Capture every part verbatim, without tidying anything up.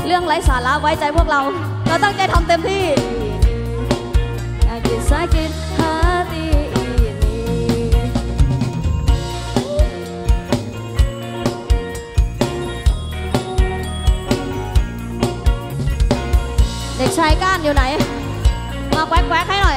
เรื่องไร้สาระไว้ใจพวกเราเราตั้งใจทำเต็มที่อยากกินสายกินหาตีเด็กชายก้านอยู่ไหนมาแควกๆให้หน่อย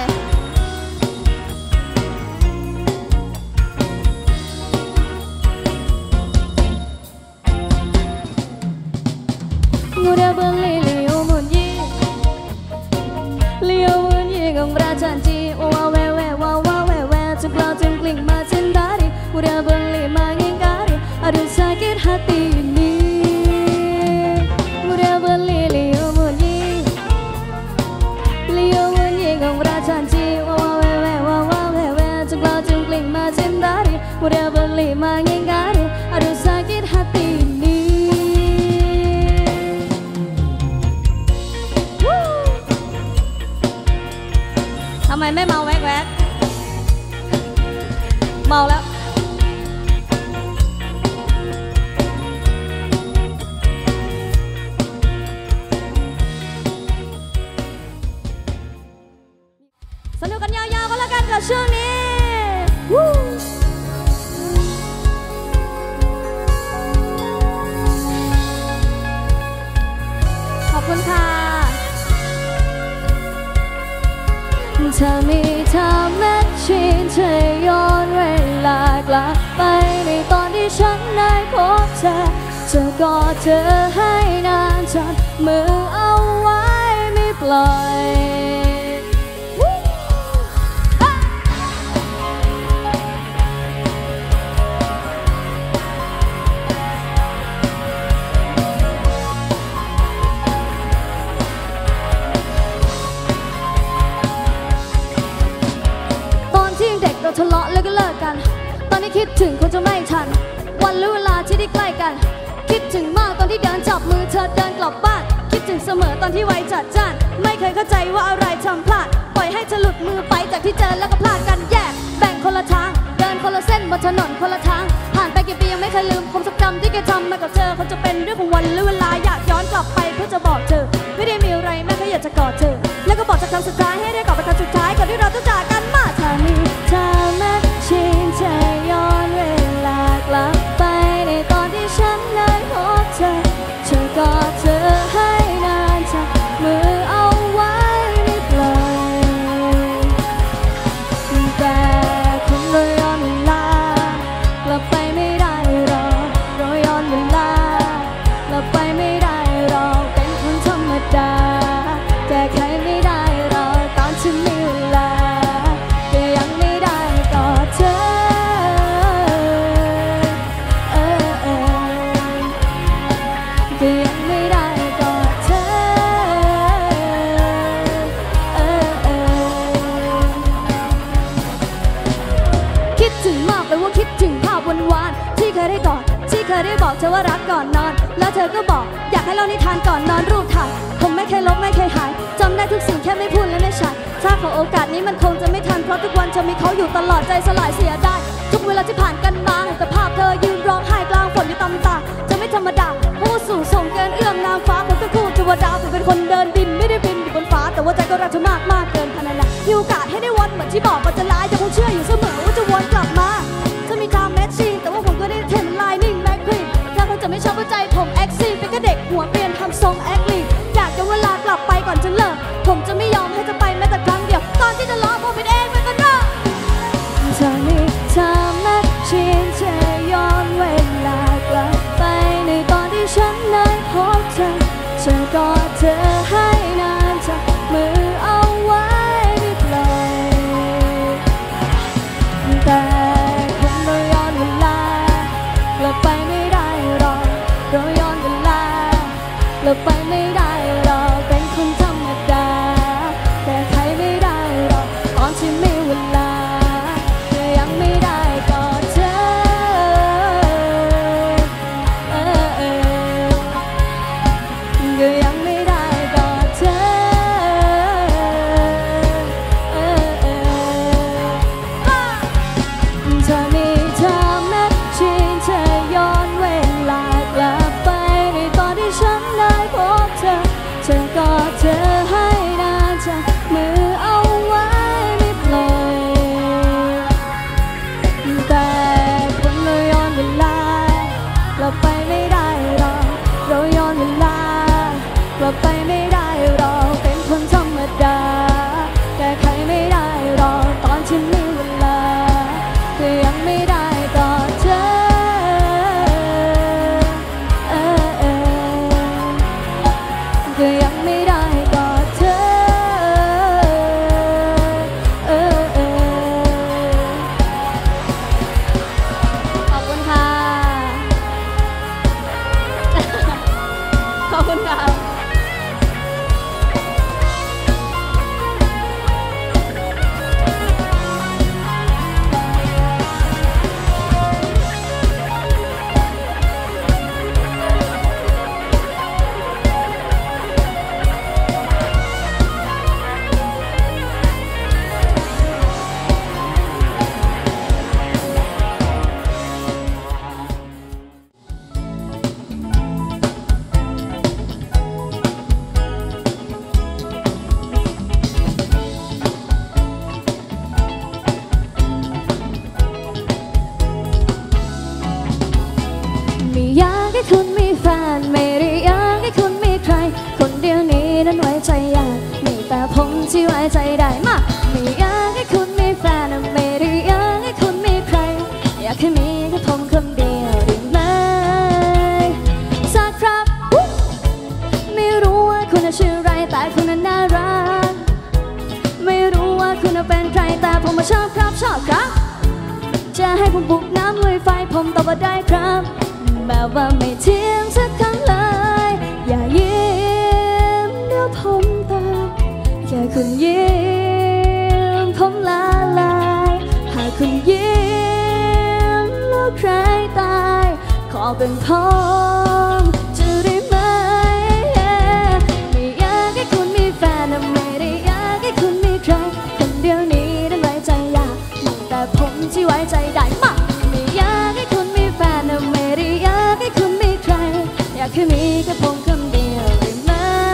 งูเดือบเลี้ยวมุนยี่เลี้ยวมุนยี่ของราชันจีว้าวแววแววว้าวว้าวแววแววจึงกล่าวจึงกลิ่งมาจินดารีงูเดือบเลี้ยมาเงินการีอาดูsakit hati iniงูเดือบเลี้ยวมุนยี่เลี้ยวมุนยี่ของราชันจีว้าวแววแววว้าวว้าวแววแววจึงกล่าวจึงกลิ่งมาจินดารีงูเดือบเลี้ยมาเงินการีอาดูsakit hati iniทำไมไม่เมาแวกแวกเมาแล้วสนุกกันยาวๆก็แล้วกันกับช่วงนี้ขอบคุณค่ะถ้ามีเธอแม้ชินเธอย้อนเวลากลับไปในตอนที่ฉันได้พบเธอจะกอดเธอให้นานจับมือเอาไว้ไม่ปล่อยทะเลาะแล้วก็เลิกกันตอนนี้คิดถึงคงจะไม่ทันวันและเวลาที่ได้ใกล้กันคิดถึงมากตอนที่เดินจับมือเธอเดินกลับบ้านคิดถึงเสมอตอนที่ไว้จัดจ้านไม่เคยเข้าใจว่าอะไรทำพลาดปล่อยให้เธอหลุดมือไปจากที่เจอแล้วก็พลาดกันแยกแบ่งคนละทางเดินคนละเส้นบนถนนคนละทางผ่านไปกี่ปียังไม่เคยลืมความทรงจำที่เคยทำมากับเธอเขาจะเป็นเรื่องของวันและเวลาอยากย้อนกลับไปเพื่อจะบอกเธอไม่ได้มีอะไรแม่แค่อยากจะกอดเธอแล้วก็บอกจากคำสุดท้ายให้ได้กลับไปคำสุดท้ายก่อนที่เราจะจากกันมาถ้ามีเธอแม้ชินเธอย้อนเวลากลับไปในตอนที่ฉันได้พบเธอเธอกอดเธอให้นานจับมือเอาไว้ไม่ปล่อยแต่คงรอย้อนเวลากลับไปไม่ได้หรอกรอย้อนเวลากลับไปไม่ได้หรอกเป็นคนธรรมดาแก้ไขไม่ได้หรอกตอนที่มีเวลาก็ยังไม่ได้กอดเธอเออเออก็ยังไม่ได้กอดเธอเออเออคิดถึงมากเลยว่าคิดถึงภาพวันวานที่เคยได้กอดที่เคยได้บอกเธอว่ารักก่อนนอนแล้วเธอก็บอกอยากให้เรานิทานก่อนนอนรูปถ่ายผมไม่เคยลบไม่เคยหายจำได้ทุกสิ่งแค่ไม่พูดและไม่ใช่ถ้าขอโอกาสนี้มันคงจะไม่ทันเพราะทุกวันจะมีเขาอยู่ตลอดใจสลายเสียได้ทุกเวลาที่ผ่านกันมาแต่ภาพเธอยืนร้องไห้กลางฝนอยู่ตำตาจะไม่ธรรมดาผู้สูงส่งเกินเอื้อมนางฟ้าคนเป็นคู่เทวดาผมเป็นคนเดินดินไม่ได้บินอยู่บนฟ้าแต่ว่าใจก็รักเธอมากมากเกินพนันนะมีโอกาสให้ได้วนเหมือนที่บอกว่าจะลายจะคงเชื่ออยู่เสมอว่าจะวนกลับมาจะมีทางแมชชีนแต่ว่าผมก็ได้เทมไลนิ่งแม็กควีนถ้าเขาจะไม่ชอบใจผมแอคซีเป็นแค่เด็กหัวเปลี่ยนทำทรงแอคลีอยากจะเวลากลับไปก่อนจะเลิกผมจะไม่ยอมให้เธอไปแม้แต่ครั้งเดียวตอนที่จะล้อผมเป็นเองมันก็ได้เธอมีเธอแม้ชินเธอย้อนเวลากลับไปในตอนที่ฉันได้พบเธอเธอกอดเธอให้นานจับมือเอาไว้ไม่ปล่อยใจได้มาไม่อยากให้คุณมีแฟนไม่ได้อยากให้คุณมีใครอยากให้มีแค่ผมคนเดียวได้ไหมสักครับไม่รู้ว่าคุณชื่ออะไรแต่คุณน่ารักไม่รู้ว่าคุณเป็นใครแต่ผมมาชอบครับชอบครับจะให้ผมบุกน้ำลุยไฟผมตอบว่าได้ครับแบบว่าไม่เที่ยงสักครั้งเลยอย่ายิ้มเดี๋ยวผมตายแค่คุณยิ้มผมละลายหากคุณยิ้มแล้วใครตายขอเป็นผมจะได้ไหมไม่อยากให้คุณมีแฟนไม่ได้อยากให้คุณมีใครคนเดียวนี้นั้นไว้ใจยากแต่ผมที่ไว้ใจได้มากไม่อยากให้คุณมีแฟนไม่ได้อยากให้คุณมีใครอยากให้มีแค่ผมคนเดียวได้ไหม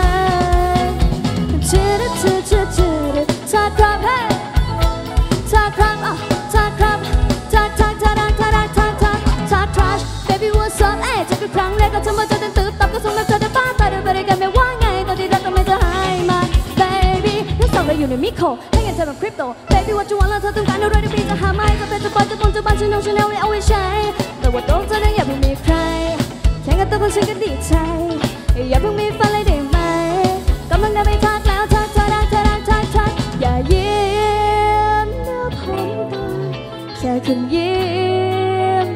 เชื่อเชื่อเชื่อเชื่อถ้าครับเฮ้ถ้าครับอ่ะถ้าครับถ้าถ้าถ้าถ้าถ้าถ้าถ้าถ้า trash baby what's up เอ๊ะจะเป็นครั้งแรกก็ทำมาจะตื่นตื่นตับก็ส่งมาเจอได้ป้าตาเดินไปด้วยกันไม่ว่าไงตอนที่รักก็ไม่จะหายมา baby ทั้งสองเราอยู่ในมิโครให้เงินเธอแบบคริปโต baby what you want แล้วเธอต้องการอะไรได้พี่จะหาไม่ก็เป็นจะปล่อยจะปนจะบันฉันเอาฉันเอาไว้เอาไว้ใช้แต่ว่าโดนเธอได้อย่าเพิ่งมีใครแค่กันตัวคนฉันก็ดีใจอย่าเพิ่งมีแฟนเลยได้ไหมกำลังเดินไปทักแล้วทักทักทักทักทักทักอย่ายิ้มเดี๋ยวผมตายแค่คุณยิ้ม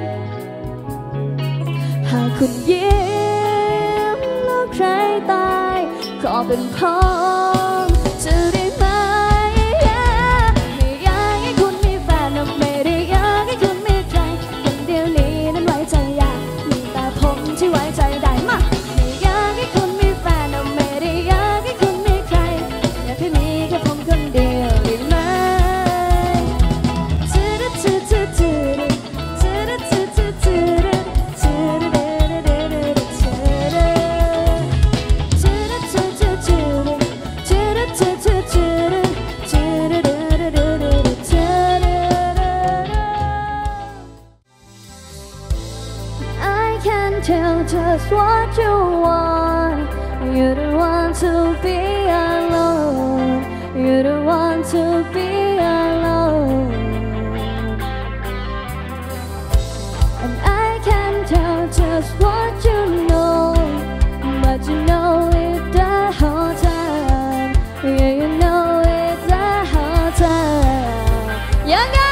หากคุณยิ้มแล้วใครตายขอเป็นผมจะได้ไหมไม่อยากให้คุณมีแฟนไม่ได้อยากให้คุณมีใครคนเดียวนี้นั้นไว้ใจยากมีแต่ผมที่ไว้ใจได้มากไม่อยากให้คุณมีแฟนไม่ได้อยากให้คุณมีใครอยากให้มีแค่ผมคนเดียวได้ไหมจืดจืดจืดจืดจืดจืดจืดจืดจืดTell just what you want. You don't want to be alone. You don't want to be alone. And I can tell just what you know, but you know it the whole time. Yeah, you know it the whole time. Young guy.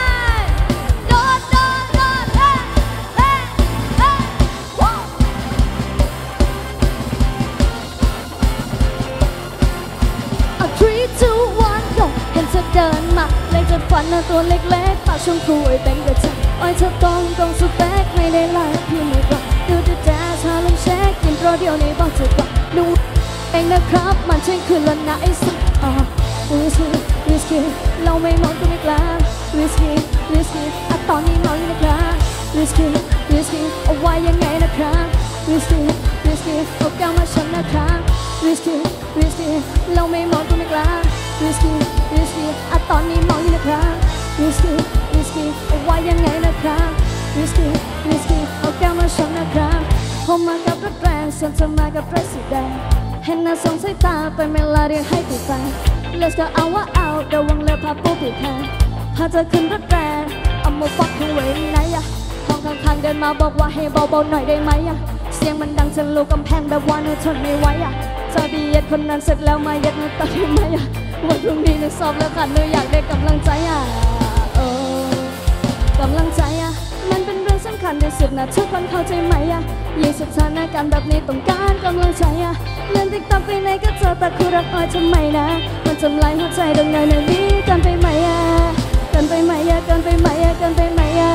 เดินมาเลยจะฝันเอาตัวเล็กๆปากชมพูไอ้เป็นกระจกอ้อยเธอตรงตรงสเปคไม่ได้ไล่พี่ไม่กลับดูจะแจ๊สชาลงเช็คกินโปรเดียวนี้บอกเธอกลับดูเองนะครับมันใช่คืนละนะไอ้สักอ่ะวิสกี้วิสกี้เราไม่มองก็ไม่กล้าวิสกี้วิสกี้อ่ะตอนนี้เมาอยู่นะครับวิสกี้วิสกี้เอาไว้ยังไงนะครับวิสกี้วิสกี้เอาแก้วมาฉันนะครับวิสกี้วิสกี้เราไม่มองก็ไม่กล้าวิสกี้วิสกี้อ่ะตอนนี้เมาอยู่นะครับวิสกี้วิสกี้เอาไว้ยังไงนะครับวิสกี้วิสกี้เอาแก้วมาชนนะครับผมมากับรถแรงส่วนเธอมากับรถสีแดงเห็นหน้าสองสายตาเป็นเมลาเรียกให้ติดใจ Let's go เอาว่าเอาระวังเรือพาปูผิดแทนพาเธอขึ้นรถแรงเอามาฟักให้ไว้ไหนอะห้องข้างๆเดินมาบอกว่าให้เบาๆหน่อยได้ไหมอะเสียงมันดังจนลูกกำแพงแบบว่าหนูทนไม่ไหวอะจะดีเย็ดคนนั้นเสร็จแล้วมาเย็ดหนูตัดได้ไหมอะวันพรุ่งนี้หนูสอบแล้วค่ะหนูอยากได้กำลังใจอ่ะเออกำลังใจอ่ะมันเป็นเรื่องสำคัญที่สุดนะทุกคนเข้าใจไหมอ่ะยิ่งสถานการณ์แบบนี้ต้องการกำลังใจอ่ะเลื่อนติ๊กต็อกไปไหนก็เจอแต่คู่รักอ้อยทำไมนะมันทำลายหัวใจดังไงในนี้กันไปไหมอ่ะกันไปไหมอ่ะกันไปไหมอ่ะกันไปไหมอ่ะ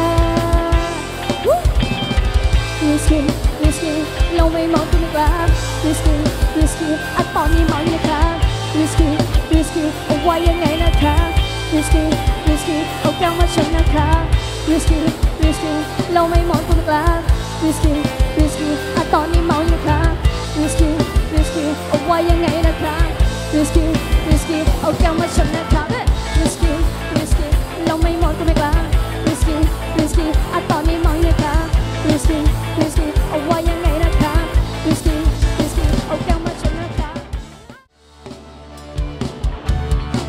วิสกี้วิสกี้เราไม่มองกันอีกแล้ววิสกี้วิสกี้อ่ะตอนนี้เมาอยู่นะครับวิสกี้วิสกี้เอาไว้ยังไงนะครับวิสกี้วิสกี้เอาแก้วมาชนนะครับวิสกี้วิสกี้เราไม่มองกันอีกแล้ววิสกี้วิสกี้อ่ะตอนนี้เมาอยู่นะครับวิสกี้วิสกี้เอาไว้ยังไงนะครับวิสกี้วิสกี้เอาแก้วมาชนนะครับวิสกี้วิสกี้เราไม่มองกันอีกแล้ววิสกี้วิสกี้อ่ะตอนนี้เมาอยู่นะครับวิสกี้วิสกี้เอาไว้ยังไงนะครับวิสกี้วิสกี้เอาแก้วมาชนนะครับ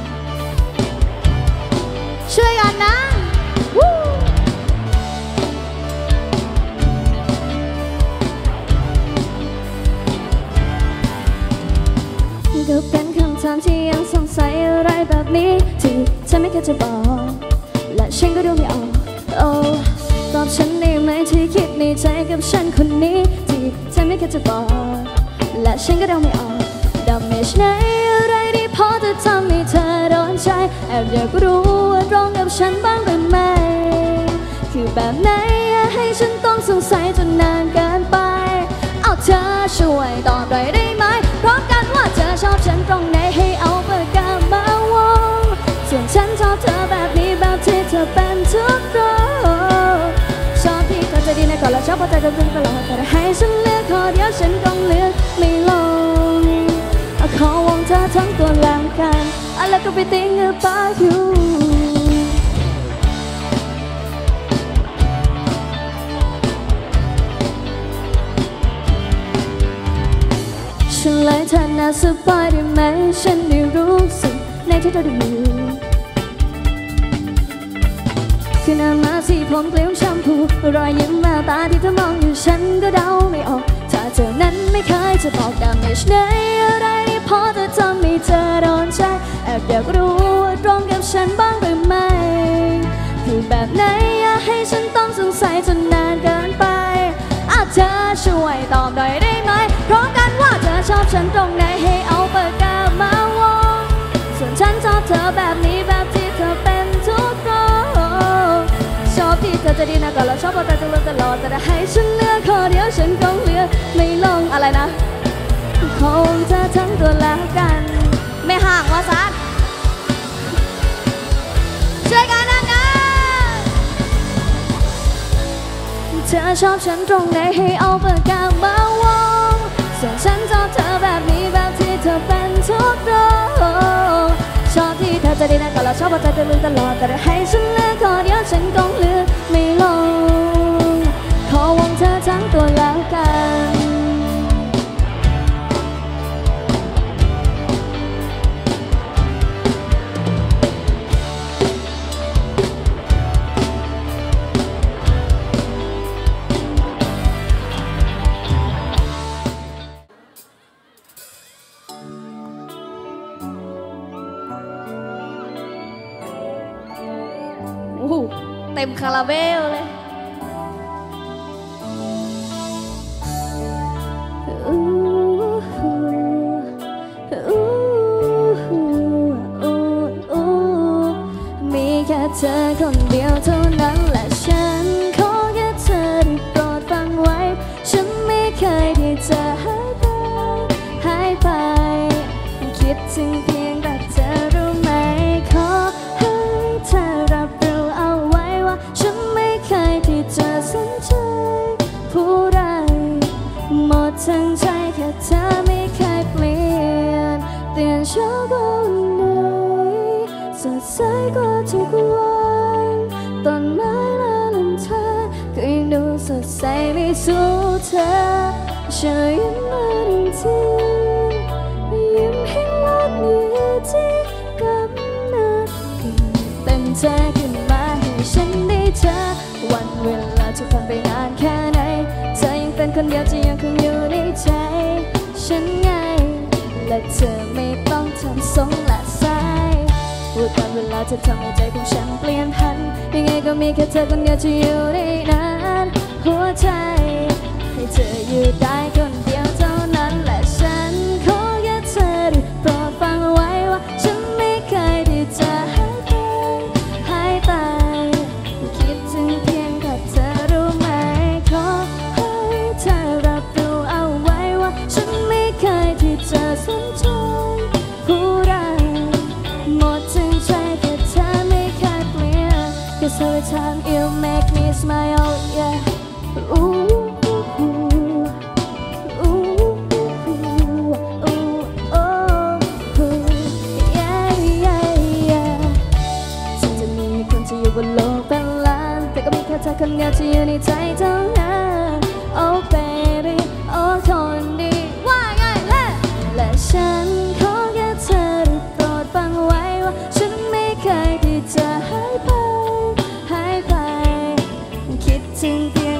ฉันไม่เคยจะบอกและฉันก็ดูไม่ออกโอ้ตอบฉันได้ไหมที่คิดในใจกับฉันคนนี้ที่ฉันไม่เคยจะบอกและฉันก็เดาไม่ออกดำเมชไหนอะไรที่พอจะทำให้เธอโดนใจแอบอยากรู้ว่าตรงกับฉันบ้างหรือไม่คือแบบไหนให้ฉันต้องสงสัยจนนานเกินไปเอาเธอช่วยตอบหน่อยได้ไหมเพราะกันว่าเธอชอบฉันตรงไหนให้เอาปากกามาวงส่วนฉันชอบเธอแบบนี้แบบที่เธอเป็นทุกเรื่องชอบที่เธอจะดีในก่อนและชอบพอใจจนถึงตลอดแต่ให้ฉันเลือกขอเดียวฉันต้องเลือกไม่ลงขอวงเธอทั้งตัวแล้วกันแล้วก็ไปติ้งปาอยู่ฉันเลยเธอน่าสบายได้ไหมฉันได้รู้สึกในที่เธอได้อยู่คือหน้ามาสีผมเปลี่ยนแชมพูรอยยิ้มแววตาที่เธอมองอยู่ฉันก็เดาไม่ออกถ้าเธอนั้นไม่เคยจะบอกดำเมชไหนอะไรพอจะทำให้เธอโดนใจแอบอยากรู้ว่าตรงกับฉันบ้างหรือไม่คือแบบไหนอยากให้ฉันต้องสงสัยจนนานเกินไปอาเธอช่วยตอบหน่อยได้ไหมเพราะกันว่าเธอชอบฉันตรงไหนให้เอาปากกามาวงส่วนฉันชอบเธอแบบนี้แบบที่เธอเป็นทุกเรื่องชอบที่เธอจะดีนะก่อนแล้วชอบพอใจจะเลือกตลอดแต่ให้ฉันเลือกขอเดียวฉันคงเลือกไม่ลงอะไรนะคงเธอทั้งตัวแล้วกันไม่ห่างว่าซัดช่วยกันนะนะเธอชอบฉันตรงไหนให้เอาปากกามาวงส่วนฉันชอบเธอแบบนี้แบบที่เธอเป็นทุกเรื่องชอบที่เธอจะดีนะก่อนแล้วชอบพอใจจะลืมตลอดแต่ให้ฉันเลือกขอเดียวฉันคงเลือกไม่ลงขอวงเธอทั้งตัวแล้วกันเต็มคาราเบลเลยมีแค่เธอคนเดียวเท่านั้นและฉันขอแค่เธอได้โปรดฟังไว้ฉันไม่เคยที่จะหายไปหายไปคิดถึงเพียงแต่เธอรู้ไหมขอให้เธอรับรู้เอาไว้ว่าฉันไม่เคยที่จะสนใจผู้ใดหมดทั้งใจแค่เธอไม่เคยเปลี่ยนเตือนเช้าก็เหนื่อยสดใสกว่าทุกวันต้นไม้และลำธารก็ยังดูสดใสไม่สู้เธอช่วยยิ้มมาหนึ่งทียิ้มให้โลกนี้ที่กำเนิดเต็มใจขึ้นมาให้ฉันได้เจอวันเวลาจะผ่านไปนานแค่ไหนเธอยังเป็นคนเดียวที่ยังคงอยู่ในใจฉันไงและเธอไม่ต้องทำทรงละสายพูดวันเวลาจะทำให้ใจของฉันเปลี่ยนพันยังไงก็มีแค่เธอคนเดียวที่อยู่ได้นานหัวใจให้เธออยู่ได้คนเดียวเท่านั้นและฉันขอแค่เธอได้โปรดฟังไว้ว่าฉันไม่เคยที่จะหายไปหายไปคิดถึงเพียงแต่เธอรู้ไหมขอให้เธอรับรู้เอาไว้ว่าฉันไม่เคยที่จะสนใจผู้ใดหมดทั้งใจแค่เธอไม่เคยเปลี่ยน 'Cause every time you make me smile yeah oohบนโลกเป็นล้านแต่ก็มีแค่เธอคนเดียวที่อยู่ในใจเท่านั้น Oh baby oh คนดีว่าไงล่ะและฉันขอแค่เธอได้โปรดฟังไว้ว่าฉันไม่เคยที่จะหายไปหายไปคิดถึงเพียง